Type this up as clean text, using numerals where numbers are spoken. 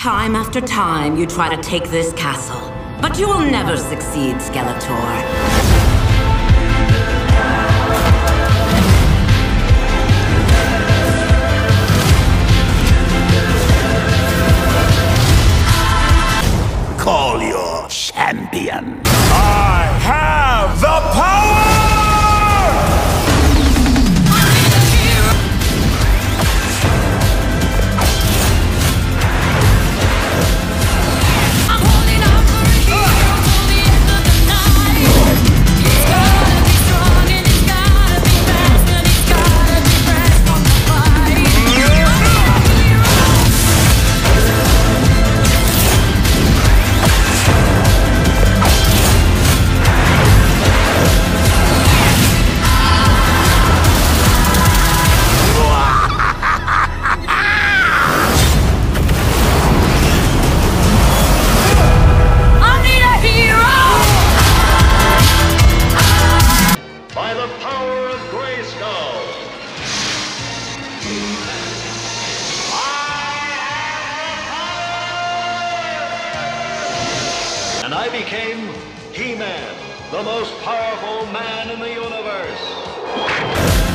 Time after time, you try to take this castle, but you will never succeed, Skeletor. Call your champion. I have the power! I'm holding out for a hero till the end of the night. He's gotta be strong and he's gotta be fast and he's gotta be fresh from the fight. I need a hero! By the power of Grayskull. And I became He-Man, the most powerful man in the universe.